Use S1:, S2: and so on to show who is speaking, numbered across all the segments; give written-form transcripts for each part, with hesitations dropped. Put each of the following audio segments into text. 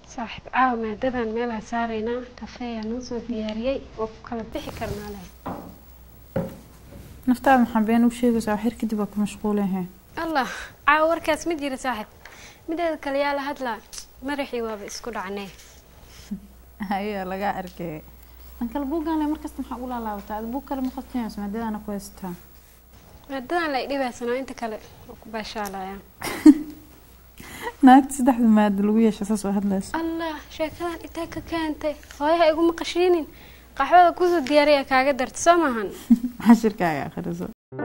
S1: صاحب عاومة ددان ميلها سارينا كافيه نوصو دياريي وكلا بixi karnaa leh
S2: naftaada maxaa been u sheegaysaa xir kadib waa ku mashquulahay
S1: allah caaw warkaas ma jira saaxib mideeda kale yaa la hadlaa madaxii waaba isku dhacnay
S2: haya laga arkay an kala buugaan leh markasta maxaa u laalaabataa buug kale ma qastinayso maadadana ku haystaa
S1: maadadan la idhibaysano inta kale ku baashaalaya
S2: naagta saddexda maada lagu yeesho saas oo hadlayso
S1: allah sheekadan inta ka keentay hooyaha igu maqashiinin qaxwada ku soo diyaariya kaaga darto samahan
S2: xashirkaaga akhriso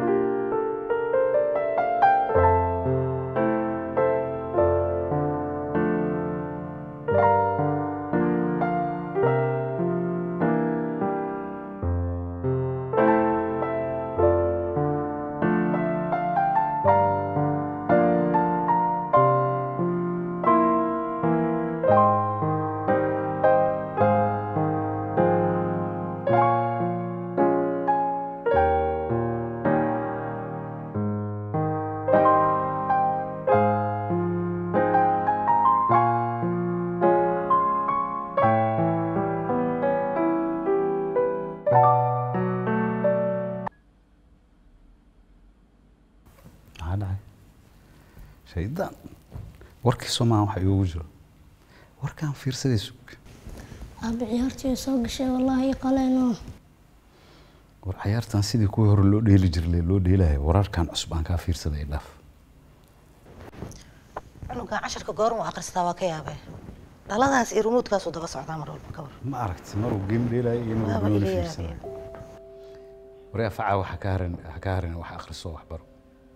S3: شيطان وركي سوما waxa igu jiro warkan fiirsaday sug
S4: abi ciyaartii soo gashay wallahi qaleeno
S3: war ciyaartan sidii ku hor loo dheeli jiray loo dheelahay wararkan cusub aan ka fiirsaday dhaaf
S5: anuga casharka goorma akhristaa waa ka yaabay dhaladaas iyo remote-kaas daba socdaa mar walba ka war
S3: ma aragti maruu game dheelay iyo maruu gool fiirsaday wariya faca waxa ka harin wax akhriso wax baro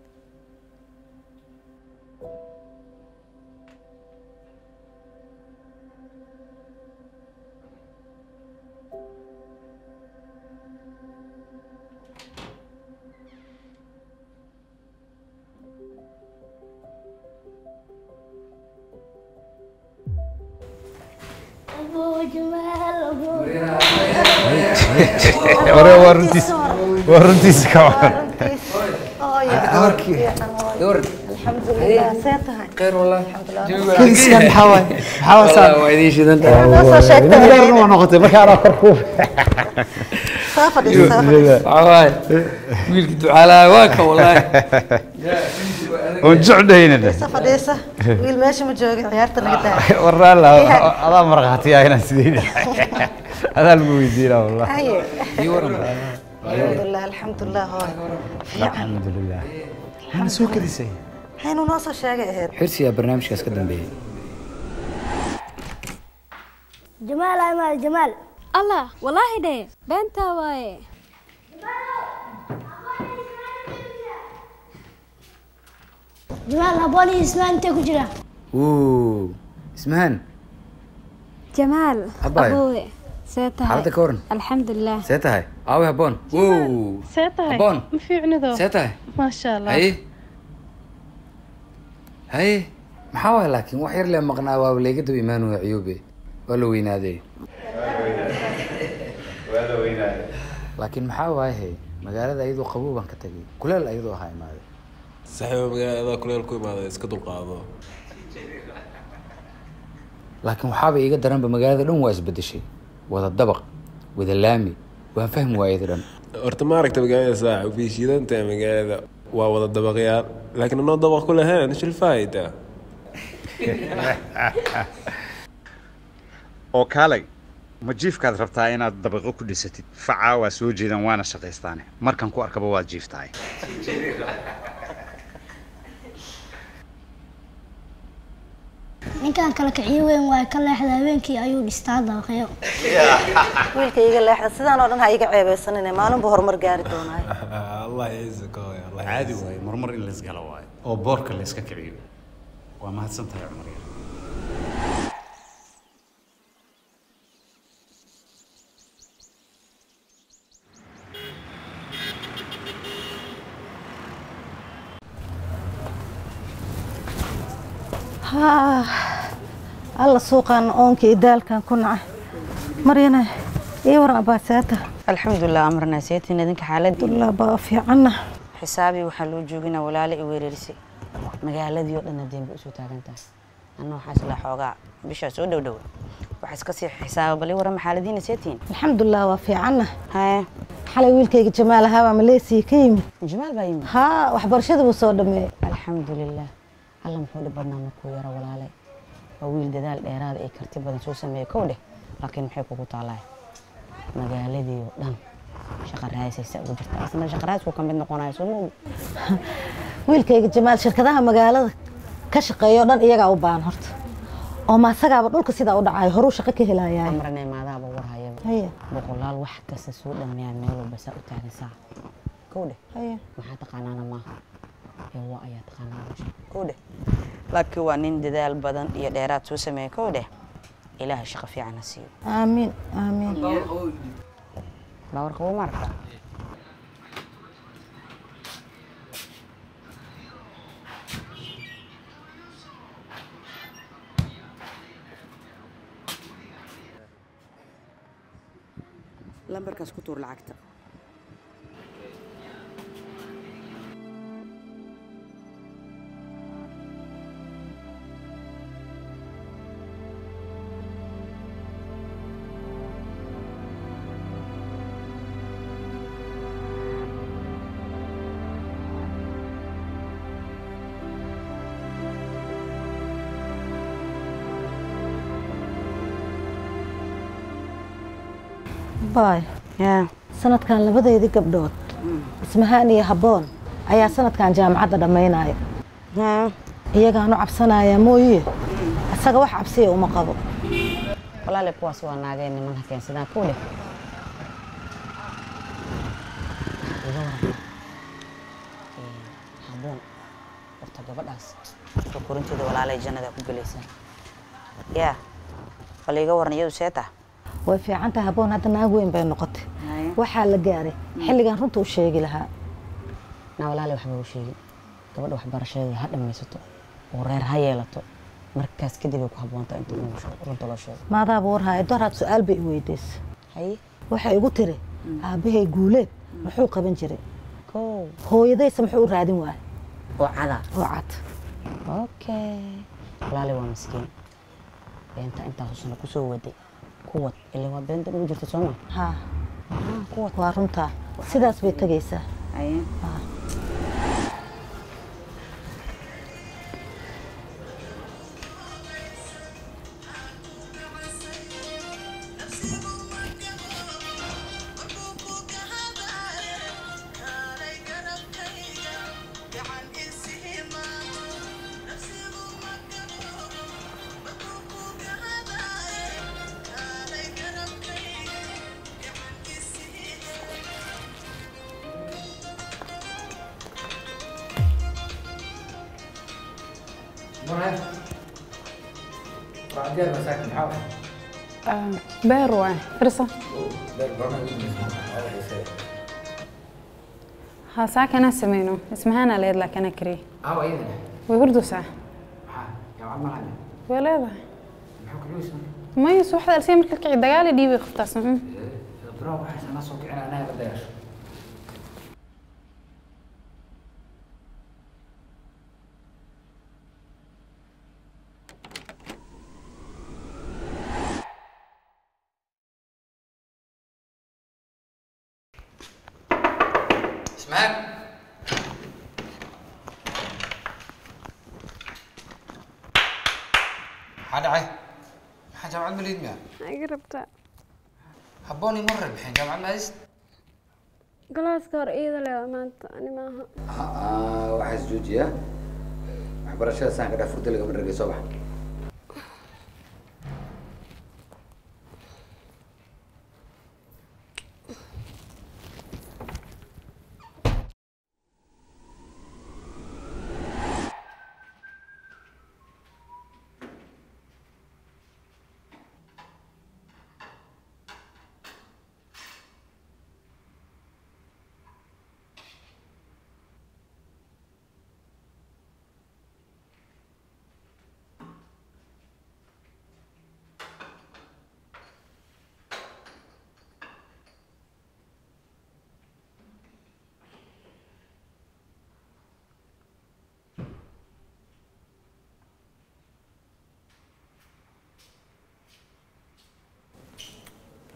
S3: ورنتيس كمان
S5: الحمد لله سيتها
S6: خير والله
S5: كل سنة حواي
S6: صار ويدي شي انت
S3: انا نقطه ما كان كركوب
S5: صافدي
S6: حواي ويلك دعاء واك والله
S3: ونجعنا هنا
S5: صافديسه ويل ماشي ما جوغ عيارتنا قدام
S3: ورا لا هذا مرقتي هنا سيدي هذا المويدين والله
S5: الحمد لله هاي
S3: الحمد لله انا سوق كديسي
S5: حين وناصر شاقه هير
S6: حرسي يا برنامجكاس ka dambeeyay
S4: جمال ايما جمال
S1: الله والله ده بنتا واي
S4: جمال هبوني اسمها انت كجرا
S6: اسمهان
S1: جمال
S6: أباي.
S1: ابوي سيتها
S6: حالتك ورن
S1: الحمد لله
S6: سيتها اوي هبون
S7: سيتها
S6: هبون
S7: ما في عنده
S6: سيتها
S7: ما شاء الله
S6: هاي محاول لكن وحير لي مقنع وابليقد ايمان وعيوبي ولا وينادي لكن محاول هي magaalada ayadoo qabooban ka tagay kuleel ayadoo ahaa imaade
S8: saxiib magaalada kuleel ku imaade iska dulqaado
S6: laakiin waxa bay iga daranba magaalada dhan waa isbedeshay wada dabaq wada laami waan fahmi waayay dhan
S8: horta ma aragtay magaalada saaxiib fi shiidanta magaalada waa wada dabaqyaal laakiin anoo dabaq ku lahayn shil faayda
S3: oo kaalay ma jiifkaad rabtaa inaad dabaqo ku dhisatid faca waa soo jeedan waana shaqaystaane markan ku arkaba waad jiiftaay
S4: ninkan kala kiciyo weyn waa ka leexda habeenkii ayuu dhistaa dabaqyo
S5: wiilkayga leexda sidaan oo dhan ha iga ceebeysanine maalinba horumar gaari doonaa
S8: allah yacizaka allah
S3: caadi waay marmar in la isgalo waay oo boorka la iska kiciyo waa mahadsantahay cumar
S5: الله سوقان أونكي دالكان كنا مرينا إيه ورا باساته
S9: الحمد لله أمرنا سيتي ندينك حالد
S5: الله بافي عنا
S9: حسابي وحلو جوجنا ولا لي ويرسي مقالة ديو لنا دين بأسو تاغنتا أنا وحاس لا حوجا بيش أسود ودو وحاس كسي حساب بلي ورا محالدين سيتين
S5: الحمد لله وفي عنا
S9: هاي
S5: حلي ويلكيك جمال هوا مليسي كيمي
S9: جمال بايم
S5: ها وحبرشده وصور دمي
S9: الحمد لله الله محول بدنا مكو يرى ولا علي ويل دال ديراد أي كرتي بدن سو سمي كوده لكن محيكو كطالع مجالدي ودم شقر هاي سيسا وجرت أصلا شقر هاي سو كم بدنا قناة سو
S5: wiilkayga jamaal shirkadaha magaalada ka shaqeeyo dhan iyaga u baahan horta oo ma asagaaba dhulka sida u dhacay horu shaqo ka helayaa
S9: amrane maadaaba warhayaba boqolaal wax kasta soo dhameeyaan meel walba saa u taagaysaa kowde maxaa taqaanaana maaha ee waa ayaa taqaanaana kowde laakiin waa nin dadaal badan iyo dheeraad soo sameeyay kowde ilaahay shaqo fiican ha siiyo
S5: aamin aamin
S9: bawar qabo marka lambarkaas ku tuur lacagta
S5: باي sanadkan labadeedii gabdhood ismahaan iyo haboon ayaa sanadkan jaamacadda dhammaynaya iyagaanu cabsanaya mooye isaga wax cabsiya uma qabo
S9: walaale kuwaas waa naageen niman ha keensadaan kuule haboon horta gabadhaas soo korinteeda walaalay jannada ku galaysaa yaa wala iga waran iyadu seeta
S5: way fiican tahay haboon hadda naag weyn bay noqotay waxaa la gaaray xilligan runta u sheegi lahaa
S9: na walaale waxba u sheegin gabadha waxbarashadeeda ha dhammaysato oo reer ha yeelato markaas kadib ay ku habboontaa inta runta loo sheego
S5: maadaaba warhaya doraad su-aal bay i weydiisay
S9: haye
S5: waxay igu tiri aabbahay guuleed muxuu qaban jiray hooyadaysa muxuu u raadin waayay
S9: oo cada
S5: oo cad
S9: okay walaale waa miskiin beenta intaas sano kusoo waday kuwad ilaa waa beenta ugu jirta Soomaa
S5: ha kuwad waa runta sidaas bay tagaysaa
S9: aye
S2: beer waa firsa ها ساعة كنا سمينو اسمها أنا ليد لكن أكري
S6: أيضا
S2: ويبردو ساعة
S6: يا عم
S2: ولا ما يسوى حدا لسه مركز كي دجالي دي بيختص
S6: برافو حسن ناس وكأنا أنا بداش اسمعك حد عاي حاجة بعد مليد مياه
S1: قربت
S6: حبوني مرة بحين جامعة الماجست
S1: قلاص كور إيدا لي ما أنت أنا معها
S6: واحد زوجي ها waxbarashada saan ka dhex furtay laga maragay soo bax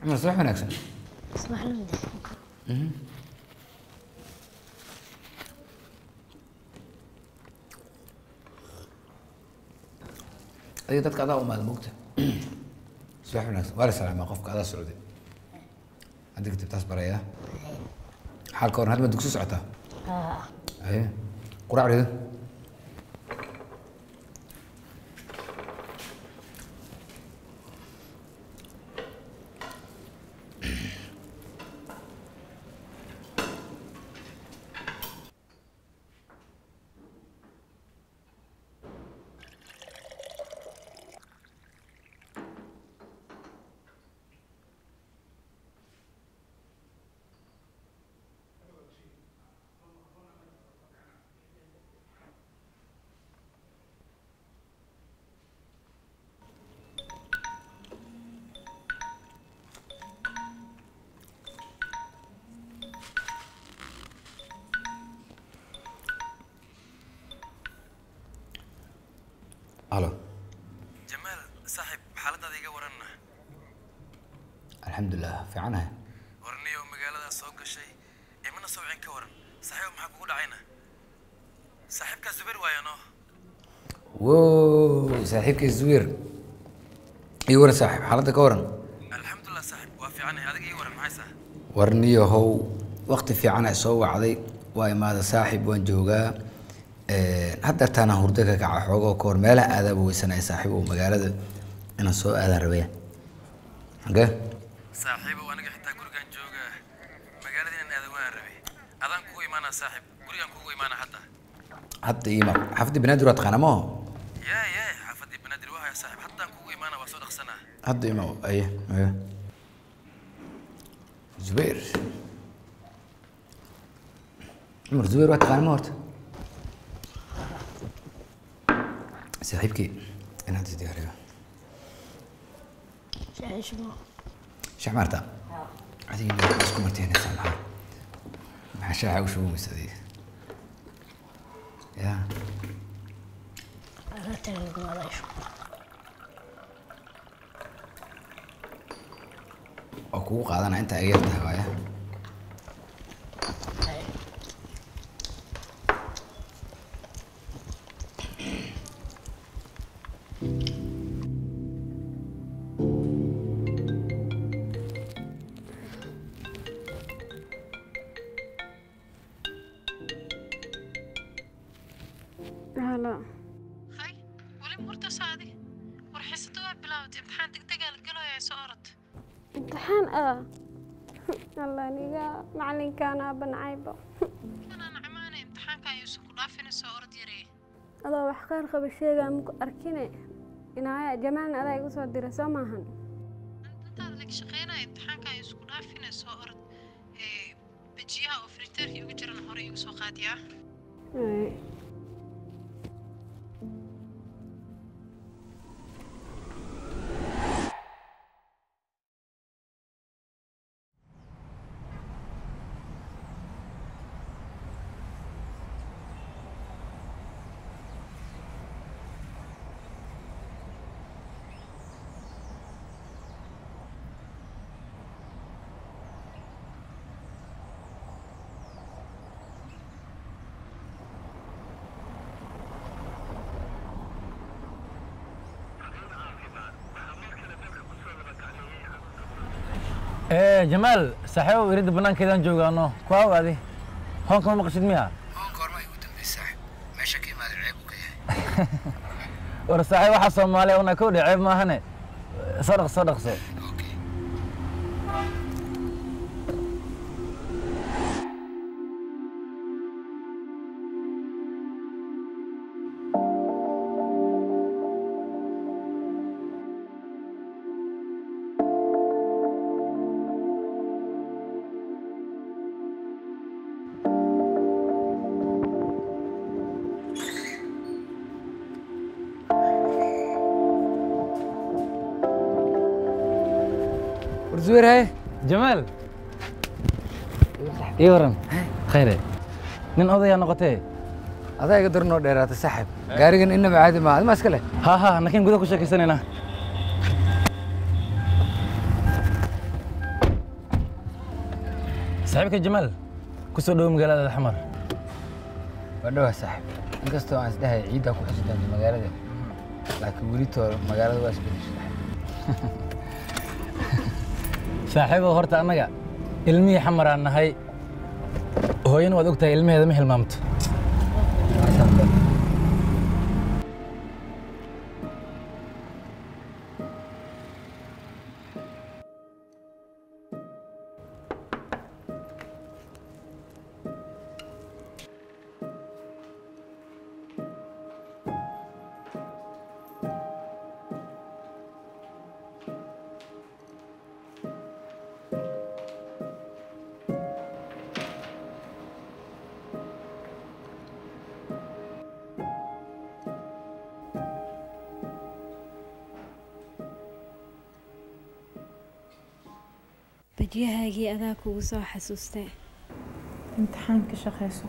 S6: عمر صباح وناكسن
S4: صباح الخير.
S6: أي dadka adaa u maad moogta subax wanaagsan waa la salaamaa qofka adaa socday hadda kadib taas baraya xaalka hore hadma dugsi socotaa aye quraacdeeda الو
S10: جمال صاحب حالتها ديغا ورنا
S6: الحمد لله في عنها
S10: ورنيو مقالة سوق الشيء يمنا سوعين كورن صاحب محكو دعينا صاحبك الزبير ويانو
S6: وو صاحبك الزوير ايوه صاحب حالتك ورن
S10: الحمد لله صاحب وافي عني هذا اي ورن معي صاحب
S6: ورنيو هو وقت في عنها سوى عضي واي ماذا صاحب وان جوغا hadda taana hurdada ka xoogo koor meelaha aadaba weysanay saaxiibo magaalada inaan soo aadan rabay hage
S10: saaxiibo aniga xitaa gurigan jooga magaalada inaan aadan waan rabay adan ku imaana saaxiib gurigan ku imaana hadda
S6: ima xafdi banaadir waad qanamo
S10: ya xafdi banaadir waa ya saaxiib hadda ku imaana waa soo dhaqsanaa
S6: hadda ima ay Zubair Umar Zubair waad qanamo horta صاحبك انا عندي دياري شو مرتا هذه اسكو مرتين سامحه مع شاعة وشو مستدي يا
S4: انا تلقى ما
S6: اكو قادنا انت ايرتها وايا
S1: هلا
S7: هاي ولي مرتا سعدي ورحيستوها بلاوتي امتحان دقدقة لقلو يا سؤرت
S1: امتحان الله نيجا معلن كان بنعيبه
S7: أنا نعماني امتحان كان يوسف كلافين سؤرت يري
S1: الله وحقار خب الشيء ممكن أركينه إنها جمال أنا يقول صدق رسمهن
S7: أنت لك شقينا امتحان كان يوسف كلافين سؤرت بجيها وفريتر يوجرن هوري يوسف قادية
S11: جمال صاحبه يريد بنان كذا نجوغانو كواو هذه هون كمان مقصد ميها
S6: هون كورما يقدم بي صاحب ما شكي ما العيب وكيه
S11: ور صاحب waxa Soomaaliya una ku dhicay ma ahane صدق
S6: زوير هاي
S11: جمال يورن خير نين أضيع نقطة
S6: هذا يقدر نور ديرات سحب قارقن إنما عادي ما هذا ماسكله
S11: ها نكين قدك وش كيسنينا صاحبك جمال كسر دوم مقالة الحمر
S6: ودوه صاحب inkastoo aan isdhahay ciidda ku xisdan magaalada laakiin weli toor magaalada waa isbedeshay
S11: saaxiibo horta anaga ilmihii xamar aan nahay hooyana waad ogtahay ilmaheeda ma hilmaamto
S1: badyahaagii adaa kugu soo xasuustay
S2: imtixaanka shaqeyso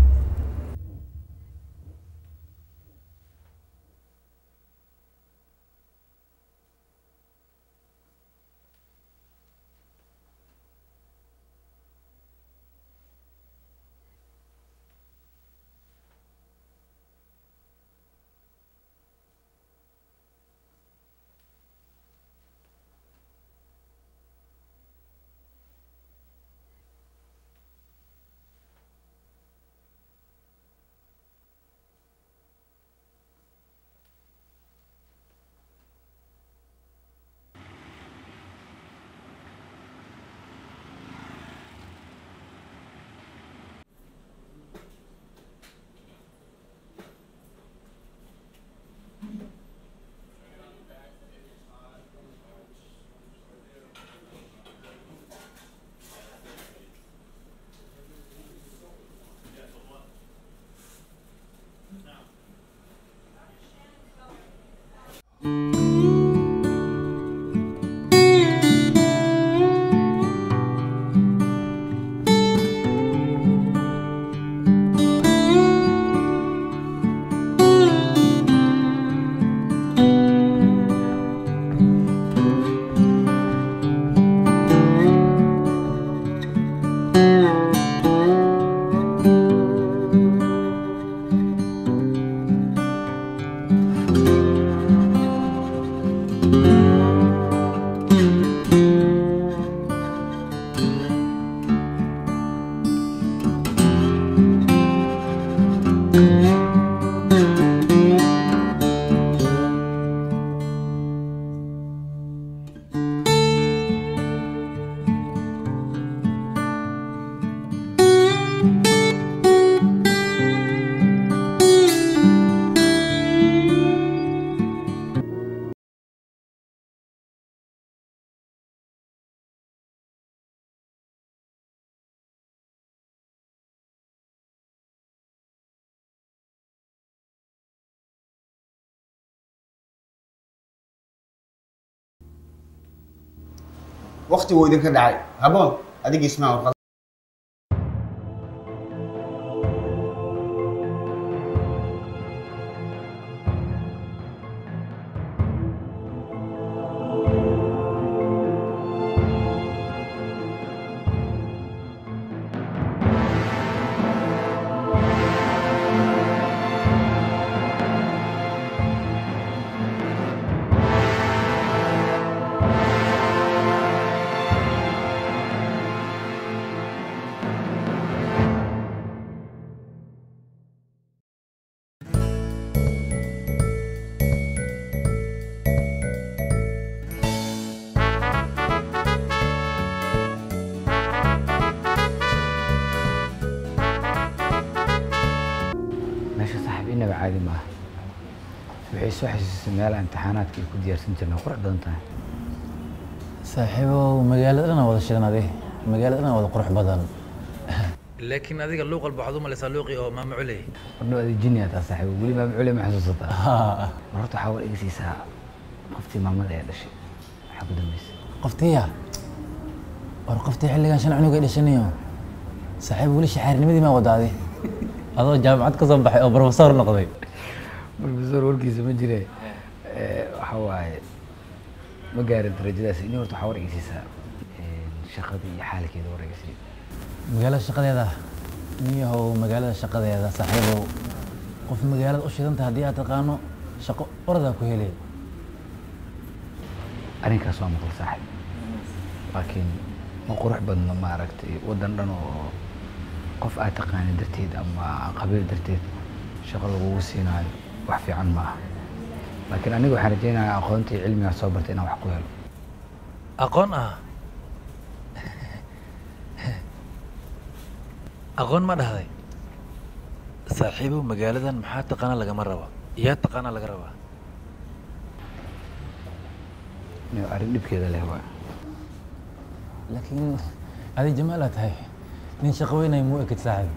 S12: وقتي ويدك داعي هبون اديك اسمعوا
S6: عادي معه بحيث وحش مال امتحانات كي كنت يرسم جرنا قرع بدنتها
S11: صاحبه ومقالة أنا وضع شغلنا ذي مقالة أنا وضع قرح بدن
S10: لكن هذيك اللغة البعضهم اللي سلوقي أو ما معلي
S6: إنه هذه الجنية يا صاحبي ولي ما معلي ما حسوستها مرات أحاول إجلس ساعة قفتي ما مدى هذا الشيء حق دميس
S11: قفتيها ورقفتي حلي كان شنو قاعد يشنيو صاحبي ولي شحار نمدي ما وضع ذي هذا جامعة كصبح أو بروفيسور نقضي
S6: بروفيسور وركيز ما جري حواي ما قارن درجة إني ورت حاول إجلس ساعة شقدي حالك كذا ورقيسي
S11: magaalada shaqadeeda niyahow magaalada shaqadeeda saaxiibow qof magaalada u shidanta haddii aad taqaano shaqo oradaa ku helay
S6: arrinkaas waa maqal saaxiib laakiin ma qurux badno maaragtay waddan dhan oo qof aad taqaani darteed ama qabiil darteed shaqo lagugu siinaayo wax fiican ma aha laakiin aniga waxaan rajaynayaa aqoontii cilmigaa soo bartay inaan wax ku helo
S11: aqoon ah aqoon ma dhahday saaxiibow magaaladan maxaa taqaana lagama raba yaa taqaana laga rabaa
S6: arrin dhibkeeda leh waa
S11: laakiin adi jamaalaa tahay nin shaqo weynay muu ekid saaxiib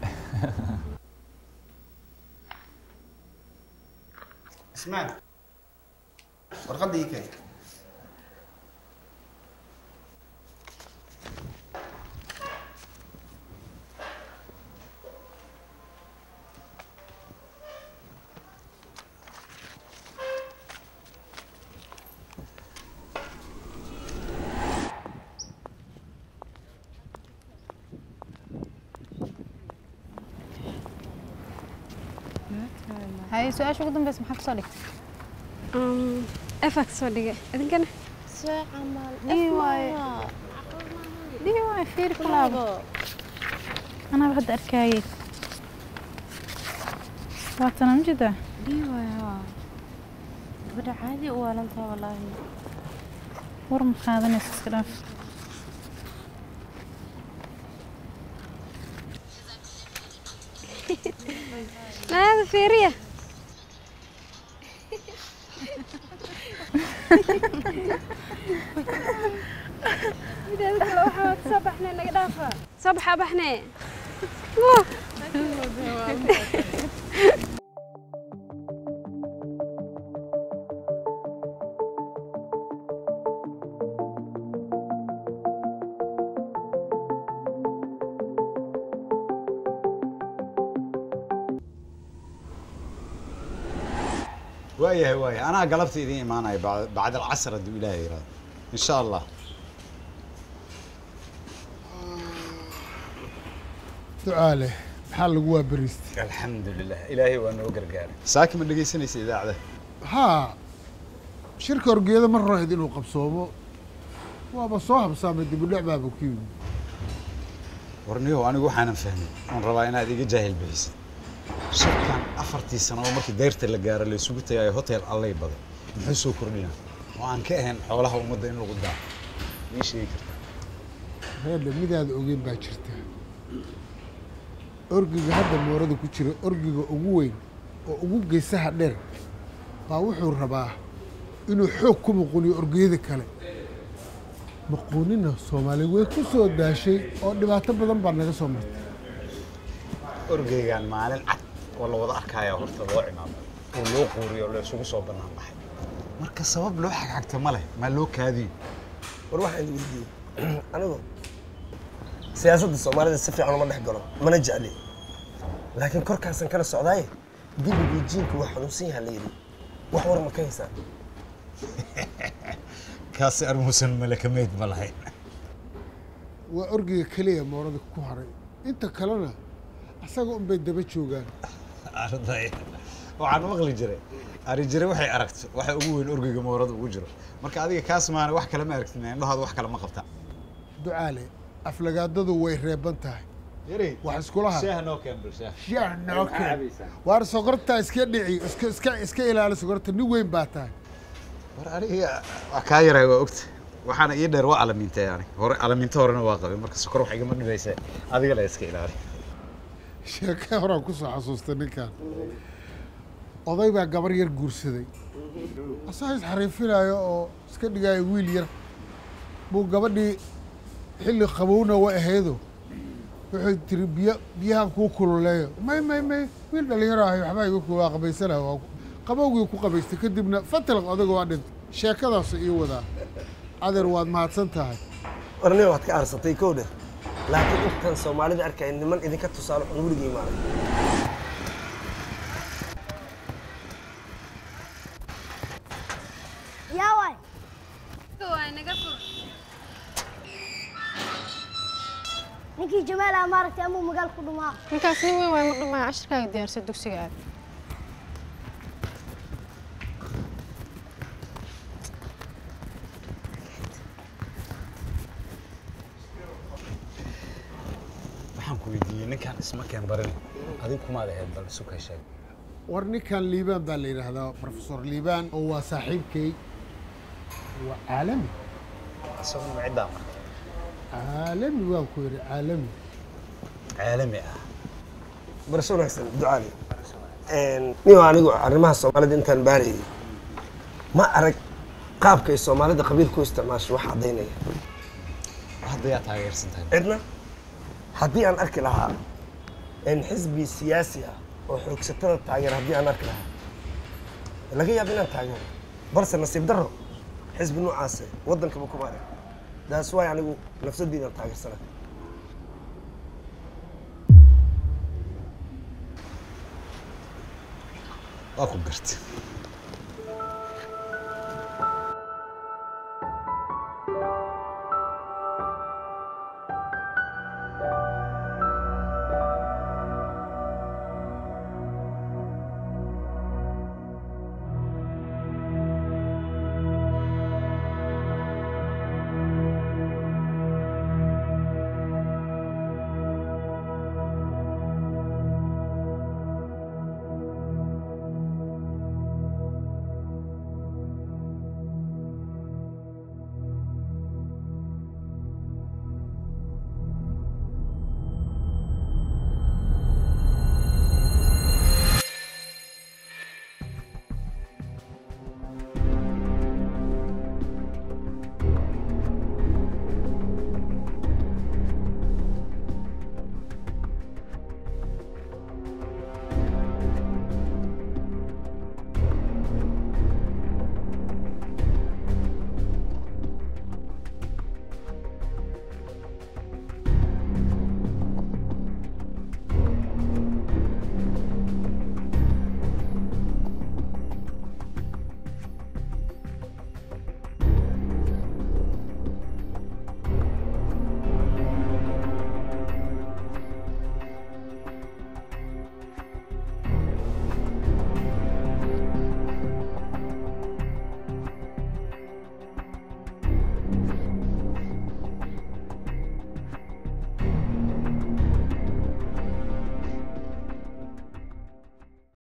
S12: اسمع warqadda ii keen
S2: هاي سؤال شو قدام بس محك صديق
S1: افك صديقة إذن كنا
S4: ساعة مال
S2: دي واي فير كلابو أنا بحد أركاي واتنا مجدة
S4: دي واي بدا عادي ولا انت والله
S2: ورم هذا نسكراف
S1: ما هذا فيرية صبحنا نقدافة صبحة بحنا
S3: وايه انا قلبت ايدي معنا بعد العصر ادو الهي يراد ان شاء الله
S13: تعالى حال قوا بريست
S3: الحمد لله الهي وانا وقرقار ساكن من دقيسنيس اذاعه
S13: ها شركه ورقيده مره هدين وقبصوبه وابا صاحب صامد باللعبه بكيو
S3: ورنيو انا waxaan fahmay on rabaa inaad iga jaahil bixisid shirkan afartii sano oo markii deyrta la gaaro la isugu tagay hotel allay baday muxuu soo kordhinaa oo aan ka ahayn xoolaha ummadda in lagu daa ii sheegi kartaa
S13: هذا midaad ogeyn baa jirta orgiga hadda moorada ku jira orgiga ugu weyn oo ugu geesaha dheer baa wuxuu rabaa inuu xoog ku muquniyo orgiyada kale muqunina Soomaali way ku soo daashay oo dhibaato badan baa naga soo martay
S3: orgigan maalin cad oo la wada arkaya horta loo cimaamay oo loo qooriyo la isugu soo banaan baxay marka sabab loo xagxagta ma leh ma loo kaadiyo
S14: war waxaan weydiiyey anigu siyaasadda Soomaalida si fiican uma dhex galo mana jecli laakiin korkaasan kala socdaay dibiga jiinka wax xanuunsan yahay la yiri wax war ma ka haysaa
S3: kaasi armuusan malakameed ma lahayn
S13: waa orgiga kaliya moorada ku haray inta kalena asaga un bay daba joogaan
S3: arday waxaan maqli jiray ari jiray waxay aragto waxa ugu weyn orgiga moorada ugu jiro marka adiga kaas maana wax kale ma aragtin indhahaada wax kale ma qabta
S13: ducaale aflagaadadu way reeban tahay wax iskulaha
S3: shaah noo keen bulshaa
S13: shaah noo keen waar sokorta iska dhici iska ilaali sokorta nin weyn baa tahay
S3: war aniga ka yaray waa ogta waxaana ii dheer waa alaminta yani hore alaminta horena waa qabay marka sokor wax igama dhibaysa adiga la iska ilaali
S13: sheeka hore ku soo xasuustay ninkan oday baa gabar yar guursaday asaga isxariifinayo oo iska dhigaya wiil yar buu gabadhii xilli qabowna waa aheedo wuxuu tiri biyahan kuu kululeeyo may wiil dhalinyaro ahay waxbaa igu kuwaa qabaysana waa qabowgii ku qabaystay kadibna fatalq odaga waa dhintay sheekadaas ii wadaa adeer waad mahadsan tahay
S14: warniyo waad ka aarsatay kowdhe laakiin intaan Soomaalida arkay niman idinka tusaale xun wurigii maaray
S4: yaa waay
S1: naga fur
S4: ninka ninkii jamaal ah maaragtay amuu magaal ku dhumaa
S7: ninkaas nin weyn waa ma dhumaa cashirkaaga diyaarsa dugsiga aad
S3: waxaan ku weydiiyey ninkan isma keen barin adiga kumaad ahayd bal isu ka sheeg
S13: war ninkan liibaan baa la yidhaahdaa professor liibaan oo waa saaxiibkay waa caalami
S3: isaguna ma ciddaa marka
S13: caalami waan ku yidhi caalami
S3: caalami ah
S14: barasho wanaagsan ducaali niyo anigu arrimaha soomaalida intaan baarayay ma arag qaabka ay soomaalida qabiil ku isticmaasho wax caddaynaya
S3: hadda yaa taageersan tahay
S14: cidna haddii aan arki lahaa xisbi siyaasi ah oo xoogsatada taageera haddii aan arki lahaa laga yaabo inaan taageero balse nasiib darro xisbi noocaase waddankaba kuma arag daas waay anigu nafsaddiidaan taageersana
S3: waa ku gartay